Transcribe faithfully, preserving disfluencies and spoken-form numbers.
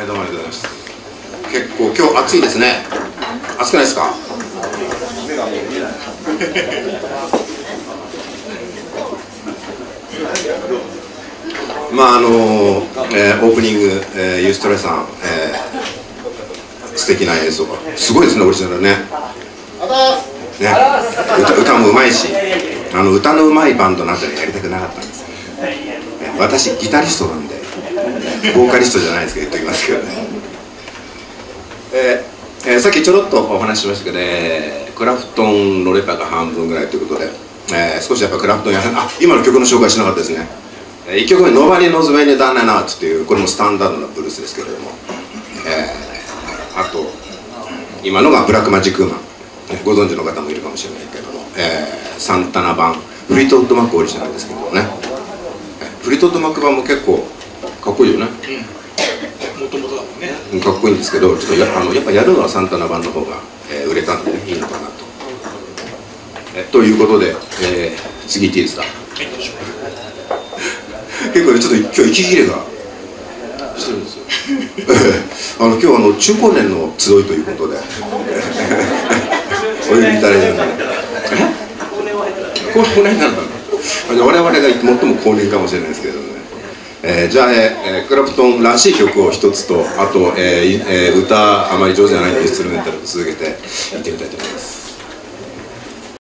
はい、どうもありがとうございます。結構今日暑いですね。暑くないですか？まああの、えー、オープニング、えー、ユーストレさん、えー、素敵な演奏がすごいですね、オリジナルね。ね、歌, 歌もうまいし、あの歌のうまいバンドなんてやりたくなかったんです。私ギタリストなんで、ボーカリストじゃないですけど言っておきますけどね。えーえー、さっきちょろっとお話ししましたけど、ね、クラフトンのレパが半分ぐらいということで、えー、少しやっぱクラフトンやあ今の曲の紹介しなかったですね。いっきょくめ「Nobody Knows When You're Done Now」っていうこれもスタンダードなブルースですけれども、えー、あと今のがブラックマジックウーマン、ご存知の方もいるかもしれないけども、えー、サンタナ版フリートウッドマックオリジナルですけどね、フリートウッドマック版も結構かっこいいよね。 もともとだもんね。 かっこいいんですけど、ちょっと や, あのやっぱやるのはサンタナ版の方が、えー、売れたんで、ね、いいのかなと。えということで、えー、次いっていいですか。結構ね、ちょっと今日息切れがしてるんですよ。あの今日はあの中高年の集いということでお呼びいただいてるんで、高年なんだ。我々が最も高年かもしれないですけどね。えー、じゃあ、えー、クラプトンらしい曲を一つと、あと、えーえー、歌あまり上手じゃないインストゥルメンタルと続けていってみたいと思います。